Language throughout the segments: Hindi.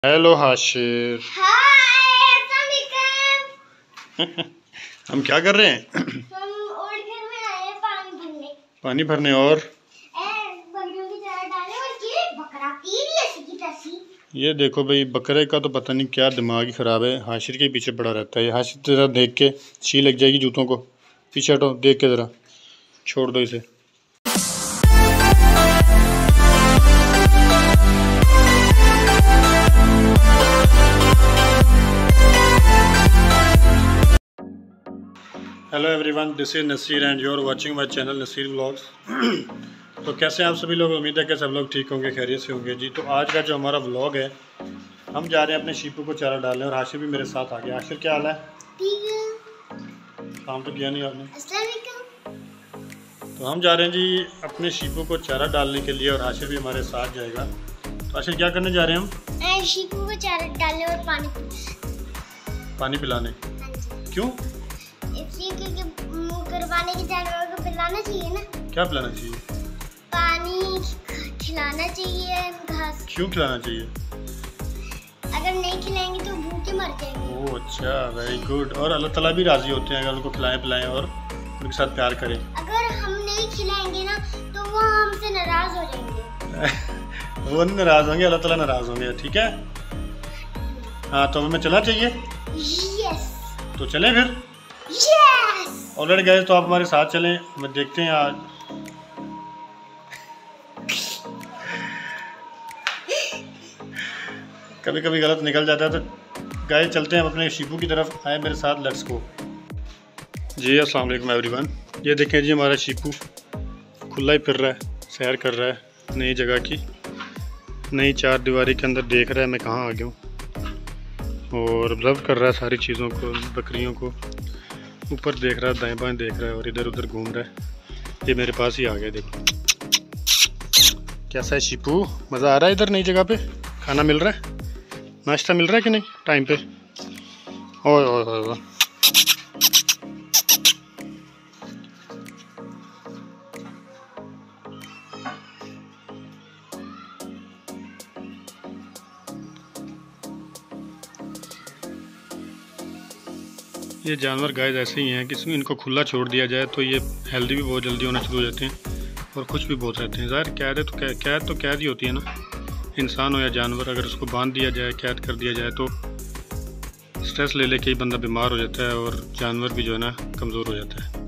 हेलो हाशिर। हम क्या कर रहे हैं? हम और घर में आए हैं पानी भरने और बकरियों की चारा डालने और ये बकरा पी रही है ऐसी की तैसी। ये देखो भाई, बकरे का तो पता नहीं क्या दिमाग ही खराब है, हाशिर के पीछे पड़ा रहता है। हाशिर जरा देख के शी लग जाएगी जूतों को, पीछे हटो, देख के ज़रा छोड़ दो इसे। Hello everyone, this is Naseer and you are watching my channel Naseer vlogs. तो कैसे हैं आप सभी लोग? उम्मीद है कि सब लोग ठीक होंगे, खैरियत से होंगे जी। तो आज का जो हमारा व्लॉग है, हम जा रहे हैं अपने शीपू को चारा डालने और हाशिर भी मेरे साथ आ गया। हाशिर क्या हाल है? काम तो किया नहीं आपने। तो हम जा रहे हैं जी अपने शीपू को चारा डालने के लिए और हाशिर भी हमारे साथ जाएगा। तो हाशिर क्या करने जा रहे हैं हम? शीपू को चारा डालने और पानी पिलाने। क्यों? इसलिए क्योंकि कुर्बानी के जानवरों को पिलाना चाहिए ना। क्या पिलाना चाहिए? पानी खिलाना चाहिए, घास। क्यों खिलाना चाहिए? अगर नहीं खिलाएंगे तो भूखे मर जाएंगे। ओह अच्छा, वेरी गुड। और अल्लाह ताला भी राजी होते हैं अगर उनको खिलाएं पिलाएं और उनके साथ प्यार करें। अगर हम नहीं खिलाएंगे ना तो वो हमसे नाराज हो जाएंगे। वो नहीं नाराज होंगे, अल्लाह ताला नाराज होंगे। ठीक है, हाँ तो हमें चलना चाहिए। यस। तो चलें फिर। यस। ऑलरेडी गए तो आप हमारे साथ चलें, हमें देखते हैं आज। कभी कभी गलत निकल जाता है। तो गए चलते हैं अपने शीपू की तरफ। आए मेरे साथ, लेट्स गो जी। अस्सलाम वालेकुम एवरीवन। ये देखें जी, हमारा शीपू खुला ही फिर रहा है, सैर कर रहा है नई जगह की, नई चार दीवारी के अंदर। देख रहा है मैं कहाँ आ गया हूँ और ऑब्जर्व कर रहा है सारी चीज़ों को, बकरियों को। ऊपर देख रहा है, दाएं बाएं देख रहा है और इधर उधर घूम रहा है। ये मेरे पास ही आ गया। देखो कैसा है शीपू, मज़ा आ रहा है इधर नई जगह पे? खाना मिल रहा है, नाश्ता मिल रहा है कि नहीं टाइम पे? ओए ओए ओए ओए। ये जानवर गाइस ऐसे ही हैं कि इनको खुला छोड़ दिया जाए तो ये हेल्दी भी बहुत जल्दी होना शुरू हो जाते हैं और खुश भी बहुत रहते हैं। ज़ाहिर कैद तो कैद ही होती है ना, इंसान हो या जानवर। अगर उसको बांध दिया जाए, कैद कर दिया जाए तो स्ट्रेस ले लेके ही बंदा बीमार हो जाता है और जानवर भी जो है ना कमज़ोर हो जाता है।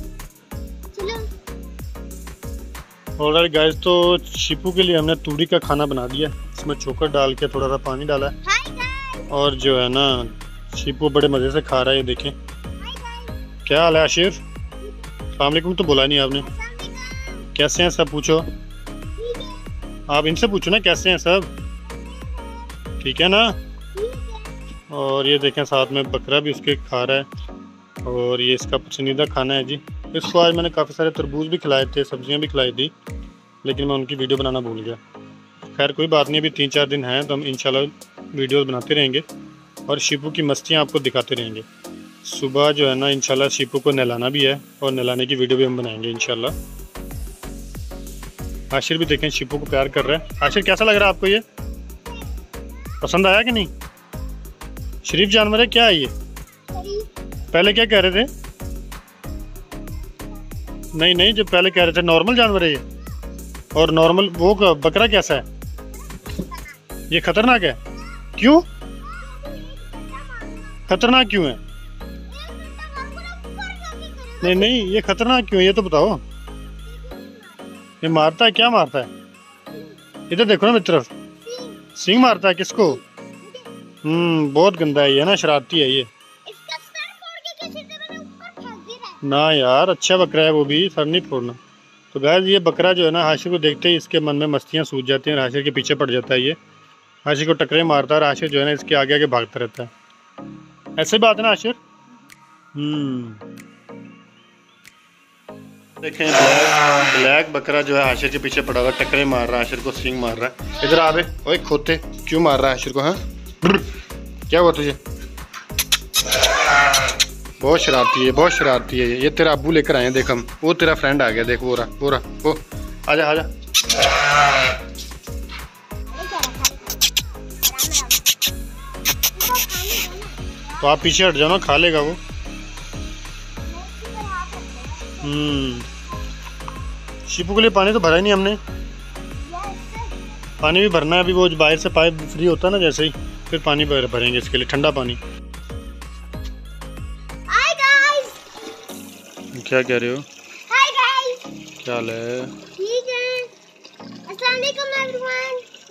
ऑलराइट गाइस, तो शीपू के लिए हमने तूड़ी का खाना बना दिया। इसमें चोकर डाल के थोड़ा सा पानी डाला है और जो है ना शीपू बड़े मज़े से खा रहा है। ये देखें। क्या हाल है आशिर? अस्सलाम वालेकुम तो बोला नहीं आपने। कैसे हैं सब? पूछो, आप इनसे पूछो ना कैसे हैं सब, ठीक है ना? और ये देखें साथ में बकरा भी उसके खा रहा है और ये इसका पसंदीदा खाना है जी। इसको आज मैंने काफ़ी सारे तरबूज भी खिलाए थे, सब्जियां भी खिलाई थी, लेकिन मैं उनकी वीडियो बनाना भूल गया। खैर कोई बात नहीं, अभी 3-4 दिन हैं तो हम इंशाल्लाह वीडियोस बनाते रहेंगे और शीपू की मस्तियाँ आपको दिखाते रहेंगे। सुबह जो है ना इंशाल्लाह शीपू को नहलाना भी है और नहलाने की वीडियो भी हम बनाएंगे इंशाल्लाह। आशिर भी देखें शीपू को प्यार कर रहा है। आशिर कैसा लग रहा है आपको? ये पसंद आया कि नहीं? शरीफ जानवर है क्या है ये? पहले क्या कह रहे थे? नहीं, जो पहले कह रहे थे नॉर्मल जानवर है ये। और नॉर्मल वो बकरा कैसा है? ये खतरनाक है। क्यों खतरनाक क्यों है? नहीं, ये खतरनाक क्यों है ये तो बताओ। ये मारता है? क्या मारता है? इधर देखो ना मेरी तरफ। सिंग मारता है किसको? बहुत गंदा है ये ना, शरारती है ये। ना यार, अच्छा बकरा है वो भी, सर नहीं फोड़ना। तो गाइस ये बकरा जो है ना हाशिर को देखते ही इसके मन में मस्तियाँ सूझ जाती हैं और हाशिर के पीछे पड़ जाता है। ये हाशिर को टकरे मारता है और हाशिर जो है ना इसके आगे आगे भागता रहता है। ऐसे बात है ना हाशिर? देखें ब्लैक बकरा जो है हाशिर के पीछे पड़ा हुआ, टकरे मार रहा है हाशिर को, सिंग मार रहा है। इधर आवे। ओए खोते, क्यों मार रहा है हाशिर को? हाँ क्या हुआ तुझे? बहुत शरारती है ये तेरा अब्बू लेकर आए हैं। देख हम, वो तेरा फ्रेंड आ गया, देख वो रहा वो। आजा। तो आप पीछे हट जाओ ना, खा लेगा वो। शिपू के लिए पानी तो भरा ही नहीं हमने। पानी भी भरना है अभी, वो बाहर से पाइप फ्री होता है ना जैसे ही, फिर पानी भरेंगे इसके लिए, ठंडा पानी। Hi guys. क्या कह रहे हो? Hi guys. क्या हाल है? ठीक है। अस्सलाम वालेकुम एवरीवन।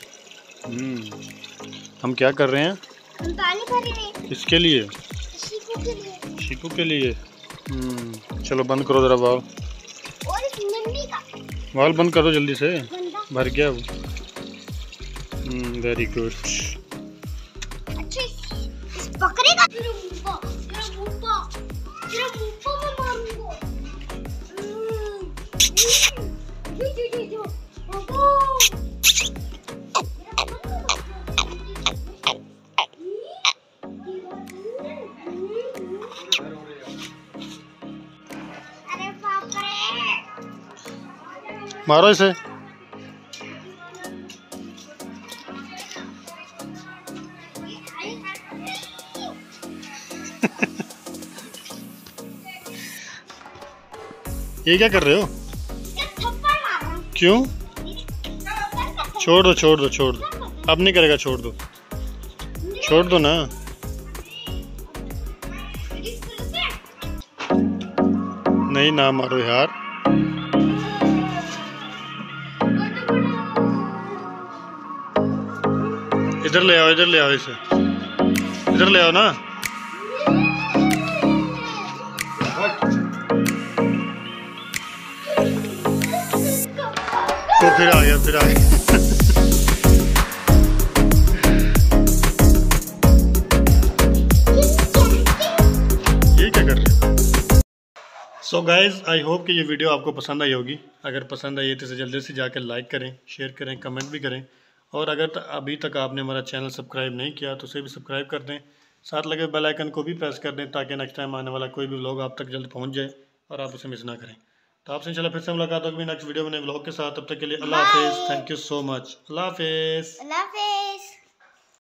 हम क्या कर रहे हैं? हम पानी भर रहे हैं। किसके लिए? शिपू के लिए। शिपू के लिए। चलो बंद करो जरा वाल। और इस नन्ही का वाल बंद करो जल्दी से, गंदा। भर गया वो। Very good. अच्छा इस बकरे का तेरा मुंह में मारूंगा। जो बाबू। अरे बाप रे, मारो इसे। ये क्या कर रहे हो? थप्पड़ मारा। क्यों? छोड़ दो छोड़ दो छोड़ दो, अब नहीं करेगा, छोड़ दो छोड़ दो ना। नहीं ना मारो यार। इधर ले आओ, इधर ले आओ इसे, इधर ले आओ ना। तो फिर आ गया, फिर आ गया। ये क्या कर रहे हो? सो गाइज आई होप कि ये वीडियो आपको पसंद आई होगी। अगर पसंद आई है तो इसे जल्दी से जाकर लाइक करें, शेयर करें, कमेंट भी करें। और अगर अभी तक आपने हमारा चैनल सब्सक्राइब नहीं किया तो उसे भी सब्सक्राइब कर दें, साथ लगे बेल आइकन को भी प्रेस कर दें, ताकि नेक्स्ट टाइम आने वाला कोई भी व्लॉग आप तक जल्द पहुंच जाए और आप उसे मिस ना करें। तो आपसे इंशाल्लाह फिर से मुलाकात होगी नेक्स्ट वीडियो में नए व्लॉग के साथ। तब तक के लिए अल्लाह हाफिज़। Thank you so much. अल्लाह हाफिज़। अल्लाह हाफिज़।